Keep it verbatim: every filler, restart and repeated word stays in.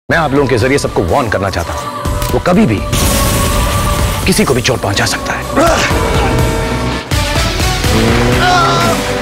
मैं आप लोगों के जरिए सबको वार्न करना चाहता हूं, वो कभी भी किसी को भी चोट पहुंचा सकता है।